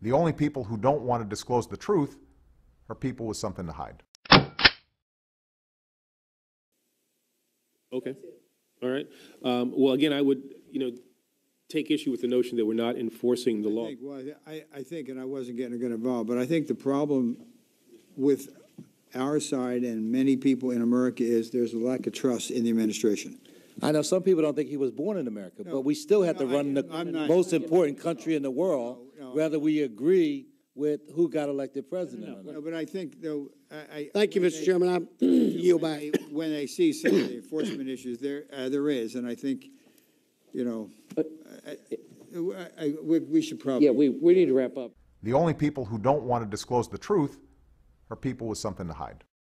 The only people who don't want to disclose the truth are people with something to hide. Okay. All right. Well, again, I would, take issue with the notion that we're not enforcing the law. I think, and I wasn't getting involved, but I think the problem with our side and many people in America is there's a lack of trust in the administration. I know some people don't think he was born in America, but we still have to run the most important country in the world, whether we agree with who got elected president or not. No, but I think, though, Thank you, Mr. Chairman. I yield back. when they see some of the enforcement issues, there is, and I think, we should probably. Yeah, we need to wrap up. The only people who don't want to disclose the truth are people with something to hide.